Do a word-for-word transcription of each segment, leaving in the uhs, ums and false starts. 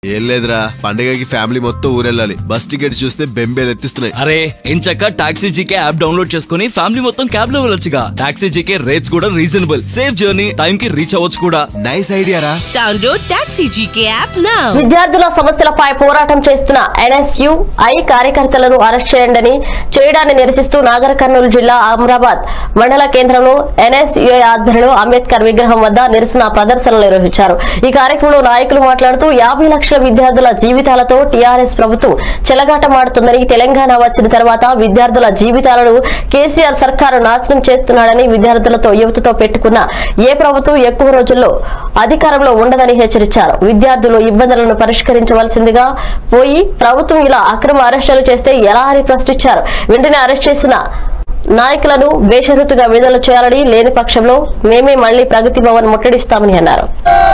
ఏం లేదురా, పండగకి ఫ్యామిలీ మొత్తం ఊరెళ్ళాలి. బస్ టికెట్ చూస్తే బెంబేలు ఎత్తిస్తున్నాయి. అరే ఎంచక్క టాక్సీ జీకే యాప్ డౌన్లోడ్ చేసుకుని ఫ్యామిలీ మొత్తం క్యాబ్ లో వెళ్ళొచ్చుగా. టాక్సీ జీకే రేట్స్ కూడా రీజనబుల్, సేఫ్ జర్నీ, టైం కి రీచ్ అవ్వచ్చు కూడా. నైస్ ఐడియా రా. Download taxi GK app now. విద్యార్థుల సమస్యలపై పోరాటం చేస్తున్న ఎన్ఎస్యుఐ కార్యకర్తలను అరెస్ట్ చేయండి చేయడాన్ని నిరసిస్తూ నాగర్ కర్నూలు జిల్లా అమరాబాద్ మండల కేంద్రంలో ఎన్ఎస్యుఐ ఆధ్వర్యంలో అంబేద్కర్ విగ్రహం వద్ద నిరసన ప్రదర్శనలు నిర్వహించారు. ఈ కార్యక్రమంలో నాయకులు మాట్లాడుతూ యాభై లక్షల విద్యార్థుల జీవితాలతో టీఆర్ఎస్ ప్రభుత్వం చెలగాటమాడుతుందని, తెలంగాణ వచ్చిన తర్వాత విద్యార్థుల జీవితాలను కేసీఆర్ సర్కారు నాశనం చేస్తున్నాడని, విద్యార్థులతో యువతతో పెట్టుకున్న ఏ ప్రభుత్వం ఎక్కువ రోజుల్లో అధికారంలో ఉండదని హెచ్చరించారు. విద్యార్థులు ఇబ్బందులను పరిష్కరించవలసిందిగా పోయి ప్రభుత్వం ఇలా అక్రమ అరెస్టులు చేస్తే ఎలా అని ప్రశ్నించారు. వెంటనే అరెస్ట్ చేసిన నాయకులను బేషరతుగా విడుదల చేయాలని, లేని పక్షంలో మేమే మళ్లీ ప్రగతి భవన్ ముట్టడిస్తామని అన్నారు.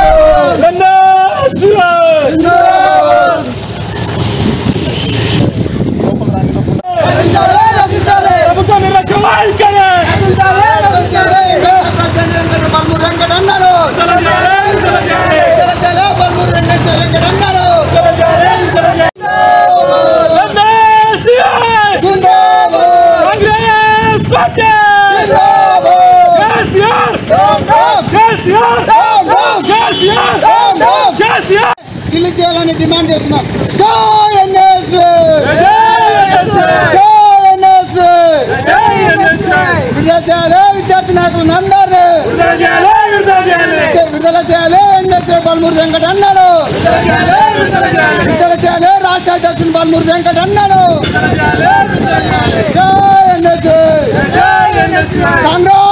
ఇల్లు చేయాలని డిమాండ్ చేస్తున్నాం. విడుదల చేయాలి విద్యార్థి నాయకులను అందరినీ విడుదల చేయాలి. ఎన్ఎస్ఏ బల్మూరు వెంకట అన్నాడు. విడుదల చేయాలి రాష్ట్ర అధ్యక్షుడు బల్మూరు వెంకట అన్నాడు. కాంగ్రెస్